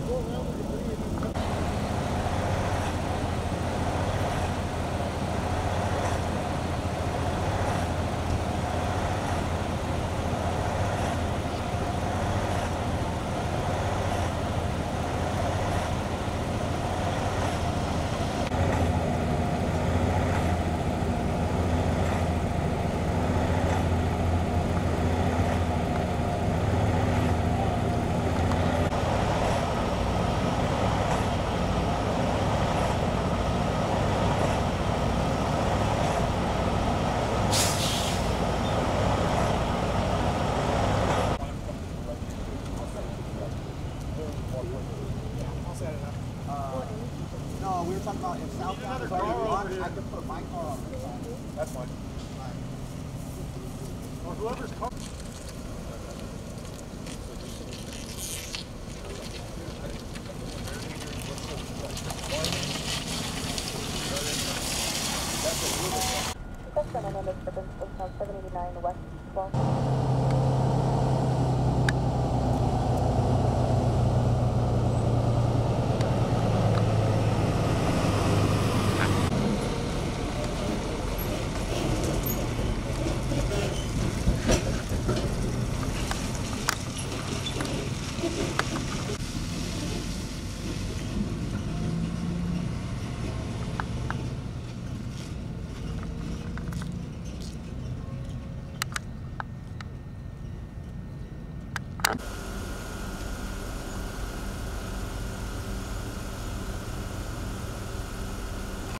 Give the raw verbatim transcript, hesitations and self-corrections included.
No, we were talking about if southbound is already blocked, I could put my car on the side. That's fine. Or whoever's coming. That's the name of the seven eighty-nine West twelve.